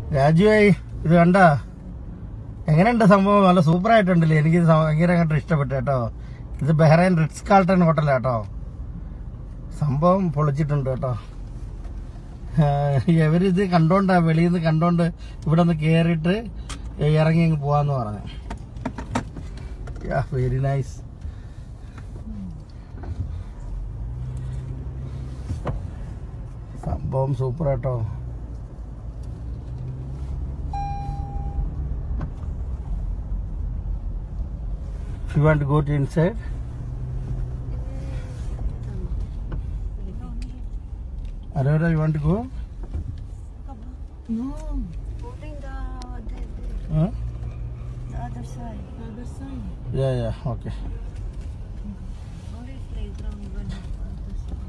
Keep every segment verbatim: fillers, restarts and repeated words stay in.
രാജുവായി ഇത് കണ്ട എങ്ങനെയുണ്ട് സംഭവം? നല്ല സൂപ്പർ ആയിട്ടുണ്ടല്ലേ. എനിക്ക് ഭയങ്കര അങ്ങോട്ട് ഇഷ്ടപ്പെട്ടു കേട്ടോ. ഇത് ബഹ്റൈൻ റിറ്റ്സ് കാൾട്ടൺ ഹോട്ടലാട്ടോ. സംഭവം പൊളിച്ചിട്ടുണ്ട് കേട്ടോ. ഇവരിത് കണ്ടോണ്ടാ, വെളിയിൽ നിന്ന് കണ്ടോണ്ട് ഇവിടെ ഒന്ന് കേറിയിട്ട് ഇറങ്ങി അങ്ങ് പോവാന്ന് പറഞ്ഞു. Very nice. സംഭവം സൂപ്പർ കേട്ടോ. You want to go to inside? Aurora, you want to go? No. Holding the, the, the, Huh? the other side. The other side. Yeah, yeah, okay. Only playground one other side.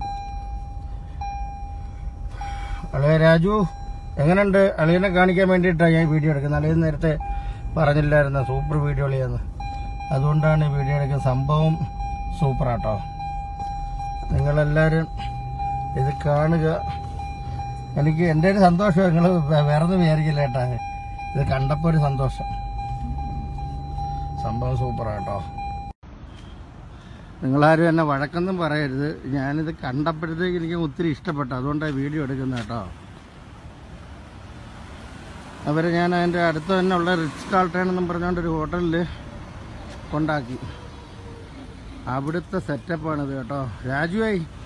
അളിയ രാജു എങ്ങനെയുണ്ട്? അളിയനെ കാണിക്കാൻ വേണ്ടിയിട്ടാണ് ഞാൻ video എടുക്കുന്നത്. അളിയൻ നേരത്തെ പറഞ്ഞില്ലായിരുന്നു സൂപ്പർ വീഡിയോ അളിയാന്ന്. അതുകൊണ്ടാണ് വീഡിയോ എടുക്കുന്നത്. സംഭവം സൂപ്പറാട്ടോ. നിങ്ങളെല്ലാവരും ഇത് കാണുക. എനിക്ക് എൻ്റെ ഒരു സന്തോഷം നിങ്ങൾ വേറെ ഒന്നും വിചാരിക്കില്ല കേട്ടാ. ഇത് കണ്ടപ്പോൾ ഒരു സന്തോഷം. സംഭവം സൂപ്പറാട്ടോ. നിങ്ങളാരും എന്നെ വഴക്കൊന്നും പറയരുത്. ഞാനിത് കണ്ടപ്പോഴത്തേക്ക് എനിക്ക് ഒത്തിരി ഇഷ്ടപ്പെട്ടു. അതുകൊണ്ടാണ് വീഡിയോ എടുക്കുന്നത് കേട്ടോ. അവരെ ഞാൻ അതിൻ്റെ അടുത്ത് തന്നെ ഉള്ള റിറ്റ്സ് കാൾട്ടൺ എന്നും പറഞ്ഞുകൊണ്ടൊരു ഹോട്ടലിൽ കൊണ്ടാക്കി. അവിടുത്തെ സെറ്റപ്പാണിത് കേട്ടോ. രാജുവായി